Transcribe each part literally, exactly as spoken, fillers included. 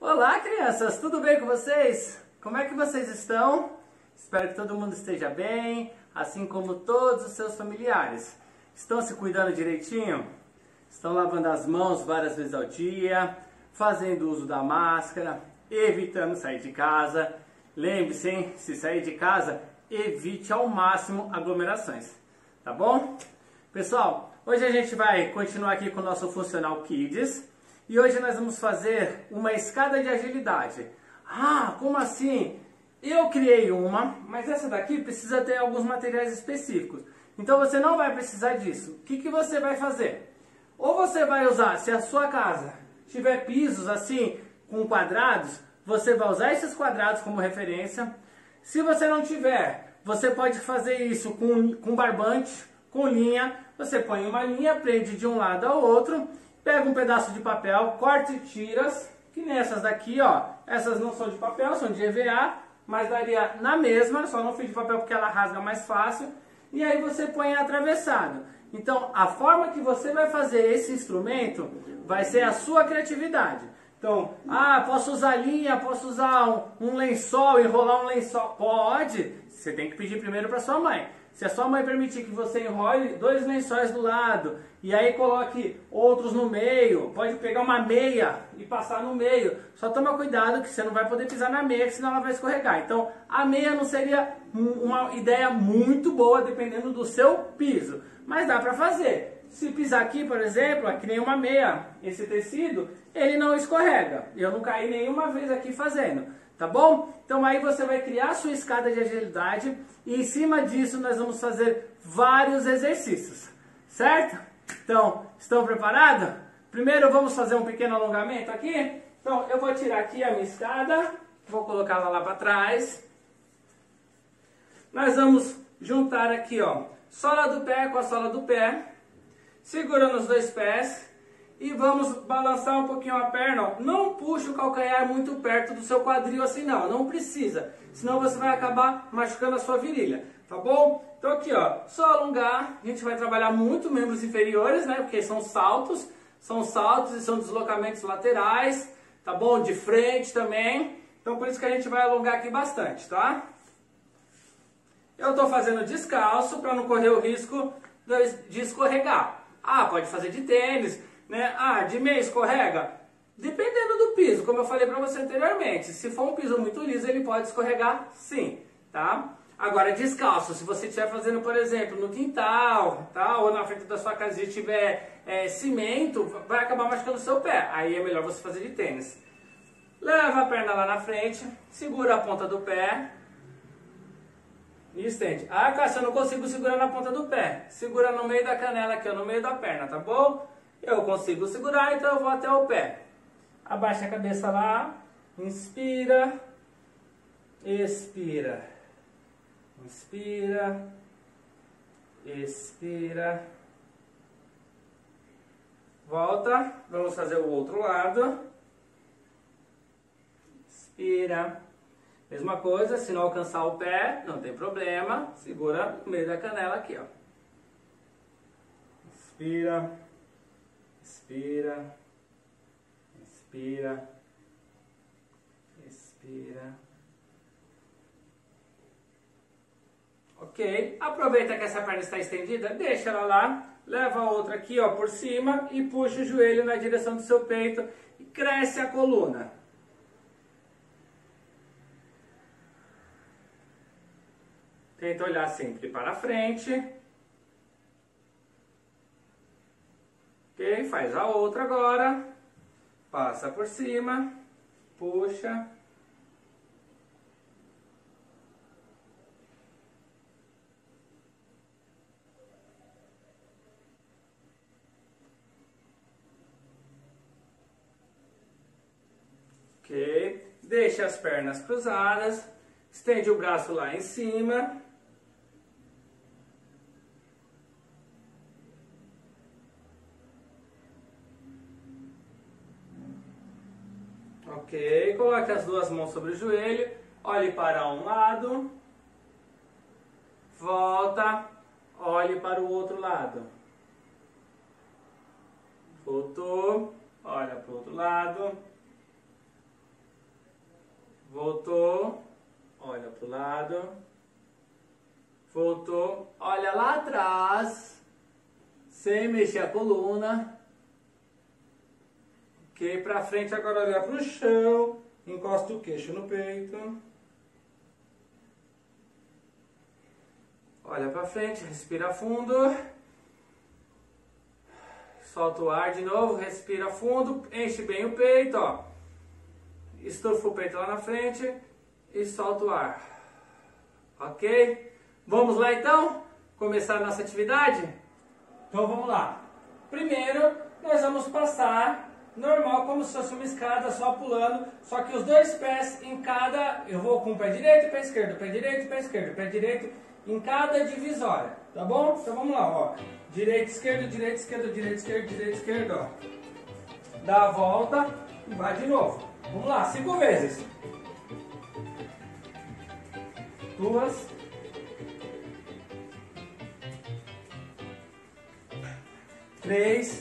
Olá, crianças! Tudo bem com vocês? Como é que vocês estão? Espero que todo mundo esteja bem, assim como todos os seus familiares. Estão se cuidando direitinho? Estão lavando as mãos várias vezes ao dia, fazendo uso da máscara, evitando sair de casa. Lembre-se, hein? Se sair de casa, evite ao máximo aglomerações, tá bom? Pessoal, hoje a gente vai continuar aqui com o nosso Funcional Kids. E hoje nós vamos fazer uma escada de agilidade. Ah, como assim? Eu criei uma, mas essa daqui precisa ter alguns materiais específicos. Então você não vai precisar disso. O que, que você vai fazer? Ou você vai usar, se a sua casa tiver pisos assim, com quadrados, você vai usar esses quadrados como referência. Se você não tiver, você pode fazer isso com, com barbante, com linha. Você põe uma linha, prende de um lado ao outro. Pega um pedaço de papel, corta e tiras, que nessas daqui, ó, essas não são de papel, são de E V A, mas daria na mesma, só não fiz de papel porque ela rasga mais fácil, e aí você põe atravessado. Então, a forma que você vai fazer esse instrumento vai ser a sua criatividade. Então, ah, posso usar linha, posso usar um, um lençol, enrolar um lençol, pode, você tem que pedir primeiro para sua mãe. Se a sua mãe permitir que você enrole dois lençóis do lado e aí coloque outros no meio, pode pegar uma meia e passar no meio. Só toma cuidado que você não vai poder pisar na meia, senão ela vai escorregar. Então a meia não seria uma ideia muito boa dependendo do seu piso, mas dá para fazer. Se pisar aqui, por exemplo, aqui nem uma meia, esse tecido, ele não escorrega. Eu não caí nenhuma vez aqui fazendo. Tá bom? Então aí você vai criar a sua escada de agilidade e em cima disso nós vamos fazer vários exercícios, certo? Então, estão preparados? Primeiro vamos fazer um pequeno alongamento aqui. Então eu vou tirar aqui a minha escada, vou colocá-la lá para trás. Nós vamos juntar aqui, ó, sola do pé com a sola do pé, segurando os dois pés. E vamos balançar um pouquinho a perna, ó. Não puxe o calcanhar muito perto do seu quadril assim não, não precisa. Senão você vai acabar machucando a sua virilha, tá bom? Então aqui, ó, só alongar, a gente vai trabalhar muito membros inferiores, né? Porque são saltos, são saltos e são deslocamentos laterais, tá bom? De frente também. Então por isso que a gente vai alongar aqui bastante, tá? Eu tô fazendo descalço para não correr o risco de escorregar. Ah, pode fazer de tênis. Né? Ah, de meia escorrega? Dependendo do piso, como eu falei para você anteriormente. Se for um piso muito liso, ele pode escorregar sim, tá? Agora, descalço, se você estiver fazendo, por exemplo, no quintal, tá? Ou na frente da sua casa e tiver é, cimento, vai acabar machucando o seu pé. Aí é melhor você fazer de tênis. Leva a perna lá na frente, segura a ponta do pé e estende. Ah, Cássio, eu não consigo segurar na ponta do pé. Segura no meio da canela aqui, ó, no meio da perna, tá bom? Eu consigo segurar, então eu vou até o pé. Abaixa a cabeça lá. Inspira. Expira. Inspira. Expira. Volta. Vamos fazer o outro lado. Inspira. Mesma coisa, se não alcançar o pé, não tem problema. Segura no meio da canela aqui, ó. Inspira. Expira, expira, expira. Ok, aproveita que essa perna está estendida, deixa ela lá, leva a outra aqui, ó, por cima e puxa o joelho na direção do seu peito e cresce a coluna. Tenta olhar sempre para frente. Ok, faz a outra agora, passa por cima, puxa, ok, deixa as pernas cruzadas, estende o braço lá em cima. Ok, coloque as duas mãos sobre o joelho, olhe para um lado, volta, olhe para o outro lado. Voltou, olha para o outro lado. voltou, olha pro lado, voltou, olha lá atrás, sem mexer a coluna. Ok, pra frente agora olha pro chão, encosta o queixo no peito. Olha pra frente, respira fundo. Solta o ar de novo, respira fundo, enche bem o peito, ó. Estufa o peito lá na frente e solta o ar. Ok? Vamos lá então? Começar a nossa atividade? Então vamos lá. Primeiro, nós vamos passar normal, como se fosse uma escada, só pulando, só que os dois pés em cada... Eu vou com o pé direito, pé esquerdo, pé direito, pé esquerdo, pé direito, em cada divisória, tá bom? Então vamos lá, ó. Direito, esquerdo, direito, esquerdo, direito, esquerdo, direito, esquerdo, ó. Dá a volta e vai de novo. Vamos lá, cinco vezes. Duas. Três.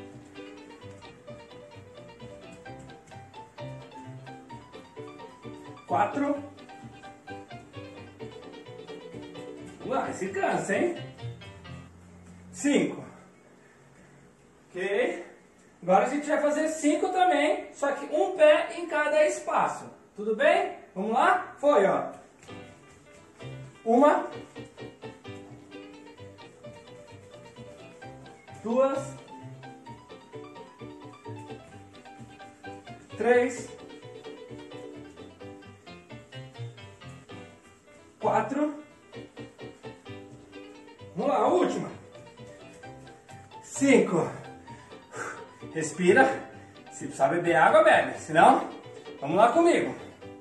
Quatro. Vamos lá, se cansa, hein? Cinco. Ok? Agora a gente vai fazer cinco também, só que um pé em cada espaço. Tudo bem? Vamos lá? Foi, ó. Uma. Duas. Três. Quatro. Vamos lá, a última. Cinco. Respira. Se precisar beber água, bebe. Se não, vamos lá comigo.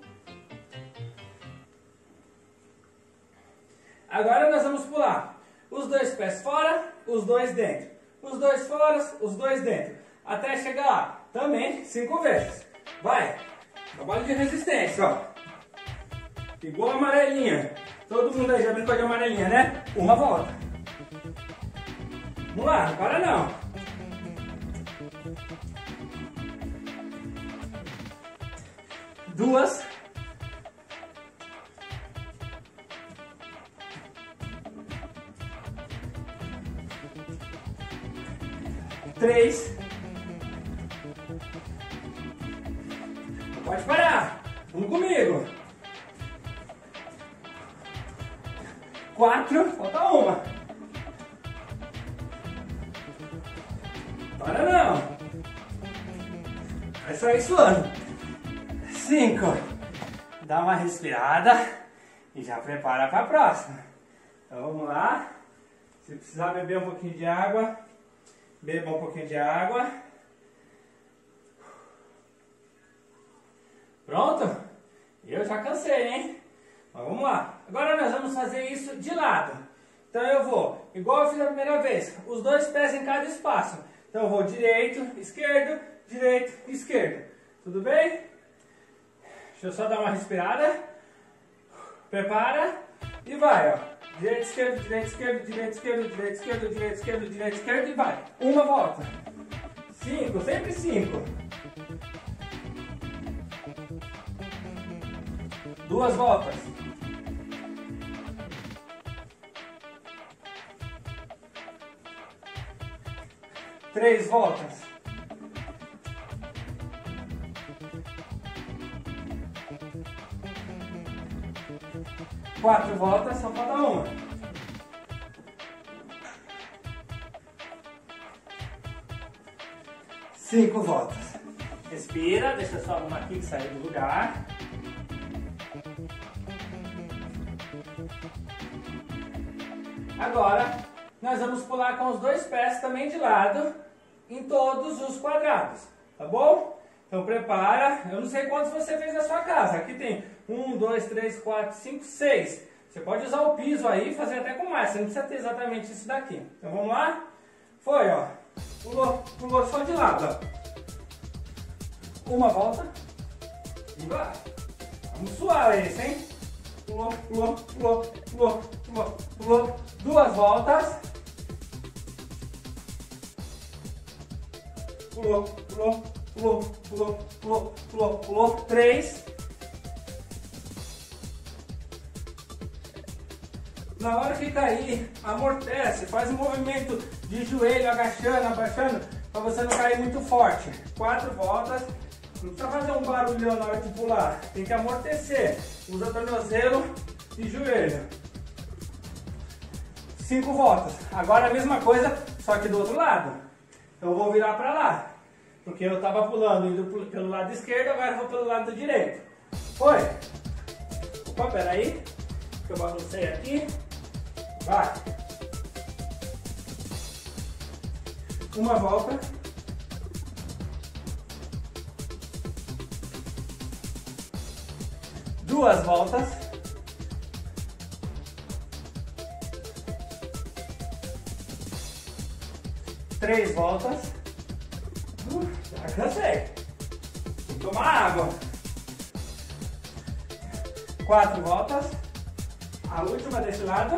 Agora nós vamos pular. Os dois pés fora, os dois dentro. Os dois fora, os dois dentro. Até chegar lá. Também cinco vezes. Vai. Trabalho de resistência, ó. Igual a amarelinha. Todo mundo aí já brincou de amarelinha, né? Uma volta. Vamos lá, não para não. Duas. Três. Não pode parar. Vamos comigo. Quatro. Falta uma. Para não. Vai sair suando. Cinco. Dá uma respirada e já prepara para a próxima. Então vamos lá. Se precisar beber um pouquinho de água, beba um pouquinho de água. Pronto? Eu já cansei, hein? Mas vamos lá. Agora nós vamos fazer isso de lado. Então eu vou, igual eu fiz a primeira vez, os dois pés em cada espaço. Então eu vou direito, esquerdo, direito, esquerdo. Tudo bem? Deixa eu só dar uma respirada. Prepara e vai, ó. Direito, esquerdo, direito, esquerdo, direito, esquerdo, direito, esquerdo, direito, esquerdo, direito, esquerdo e vai. Uma volta. Cinco, sempre cinco. Duas voltas. Três voltas. Quatro voltas, só falta uma. Cinco voltas. Respira, deixa eu só arrumar aqui que saiu do lugar. Agora, nós vamos pular com os dois pés também de lado, em todos os quadrados, tá bom? Então prepara, eu não sei quantos você fez na sua casa, aqui tem um, dois, três, quatro, cinco, seis. Você pode usar o piso aí e fazer até com mais, você não precisa ter exatamente isso daqui. Então vamos lá? Foi, ó, pulou, pulou só de lado, ó. Uma volta e vai. Vamos suar esse, hein? Pulou, pulou, pulou, pulou, pulou, pulou. Duas voltas. Pulou, pulou, pulou, pulou, pulou, pulou, pulou. Três. Na hora que cair, amortece, faz um movimento de joelho, agachando, abaixando, para você não cair muito forte. Quatro voltas, não precisa fazer um barulhão na hora de pular, tem que amortecer. Usa tornozelo e joelho. Cinco voltas. Agora a mesma coisa, só que do outro lado. Eu vou virar para lá, porque eu estava pulando indo pelo lado esquerdo, agora eu vou pelo lado direito. Foi. Opa, peraí, que eu baguncei aqui. Vai. Uma volta. Duas voltas. Três voltas. Uh, já cansei. Tem que tomar água. Quatro voltas. A última desse lado.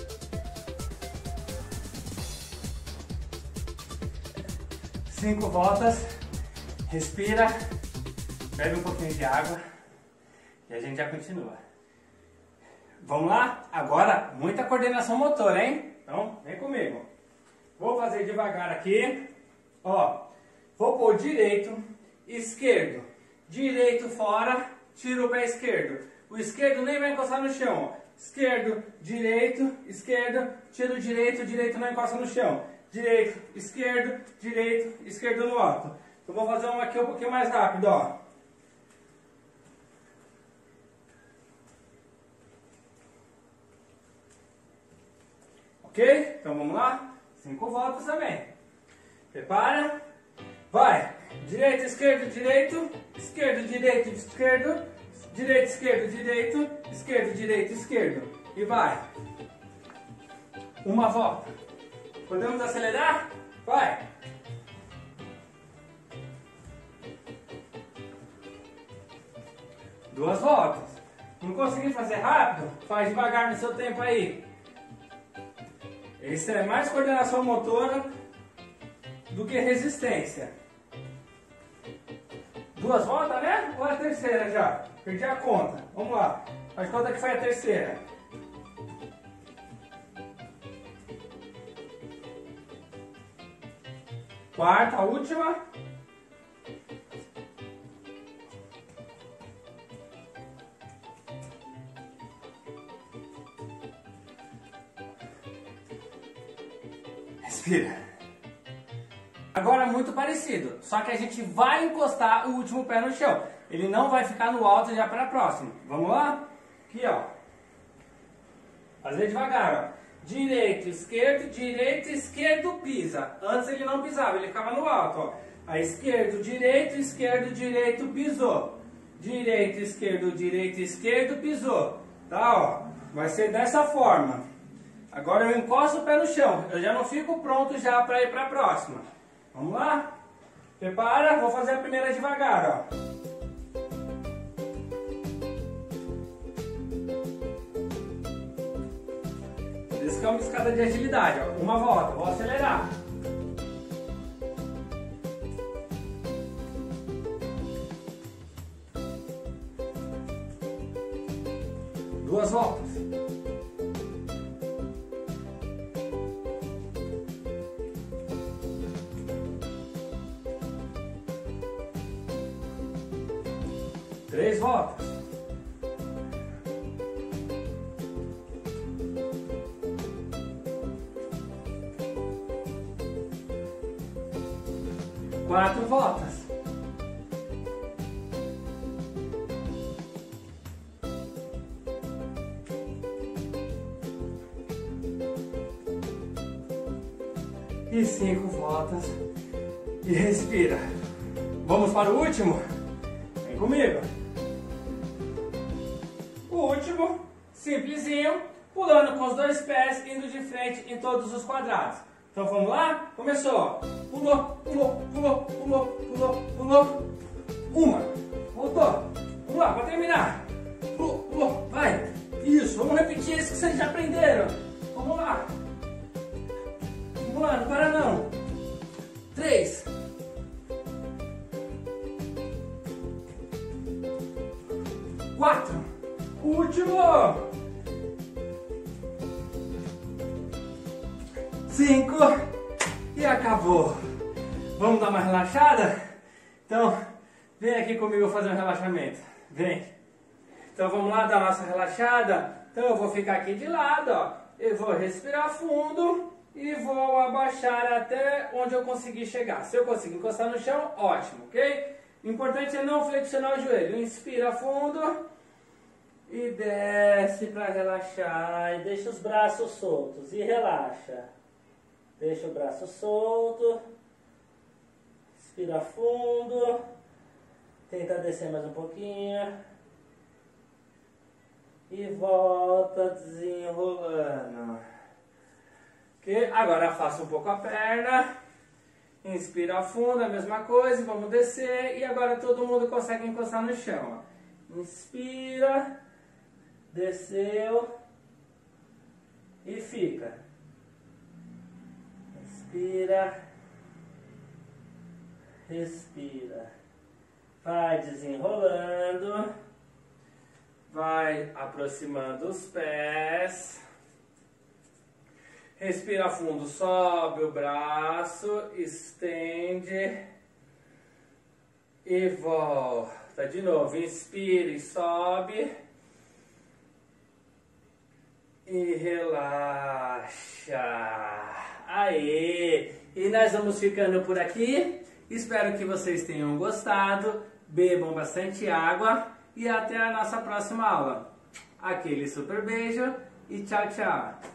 Cinco voltas. Respira. Bebe um pouquinho de água. E a gente já continua. Vamos lá? Agora, muita coordenação motora, hein? Então, vem comigo. Vou fazer devagar aqui. Ó, vou pôr direito, esquerdo. Direito fora, tiro o pé esquerdo. O esquerdo nem vai encostar no chão. Ó. Esquerdo, direito, esquerdo, tiro direito, direito não encosta no chão. Direito, esquerdo, direito, esquerdo no alto. Eu vou fazer um aqui um pouquinho mais rápido, ó. Ok? Então vamos lá? Cinco voltas também. Prepara. Vai. Direito, esquerdo, direito. Esquerdo, direito, esquerdo. Direito, esquerdo, direito. Esquerdo, direito, esquerdo. E vai. Uma volta. Podemos acelerar? Vai. Duas voltas. Não conseguir fazer rápido? Faz devagar no seu tempo aí. Isso é mais coordenação motora do que resistência. Duas voltas, né? Ou a terceira já? Perdi a conta. Vamos lá. Faz conta que foi a terceira. Quarta, a última. Respira. Agora muito parecido, só que a gente vai encostar o último pé no chão. Ele não vai ficar no alto já para a próxima. Vamos lá? Aqui, ó. Fazer devagar, ó. Direito, esquerdo, direito, esquerdo, pisa. Antes ele não pisava, ele ficava no alto, ó. Aí esquerdo, direito, esquerdo, direito, pisou. Direito, esquerdo, direito, esquerdo, pisou. Tá, ó. Vai ser dessa forma. Agora eu encosto o pé no chão. Eu já não fico pronto já para ir para a próxima. Vamos lá? Prepara, vou fazer a primeira devagar, ó. Isso que é uma escada de agilidade, ó. Uma volta, vou acelerar. Duas voltas. Três voltas. Quatro voltas. E cinco voltas. E respira. Vamos para o último? Vem comigo. O último, simplesinho, pulando com os dois pés, indo de frente em todos os quadrados. Então vamos lá? Começou. Pulou, pulou, pulou, pulou, pulou, pulou. Uma. Voltou. Vamos lá, para terminar. Pulou, pulou, vai. Isso, vamos repetir isso que vocês já aprenderam. Vamos lá. Vamos lá, não para não. Três. Quatro. Último. cinco e acabou. Vamos dar uma relaxada? Então, vem aqui comigo fazer um relaxamento. Vem. Então vamos lá dar nossa relaxada. Então eu vou ficar aqui de lado, ó. Eu vou respirar fundo e vou abaixar até onde eu conseguir chegar. Se eu conseguir encostar no chão, ótimo, ok? O importante é não flexionar o joelho. Inspira fundo e desce para relaxar. E deixa os braços soltos e relaxa. Deixa o braço solto. Inspira fundo. Tenta descer mais um pouquinho. E volta desenrolando. Okay? Agora afasta um pouco a perna. Inspira fundo, a mesma coisa, vamos descer. E agora todo mundo consegue encostar no chão. Ó. Inspira, desceu e fica. Inspira, respira. Vai desenrolando, vai aproximando os pés. Respira fundo, sobe o braço, estende e volta. De novo, inspira e sobe e relaxa. Aê! E nós vamos ficando por aqui. Espero que vocês tenham gostado. Bebam bastante água e até a nossa próxima aula. Aquele super beijo e tchau, tchau!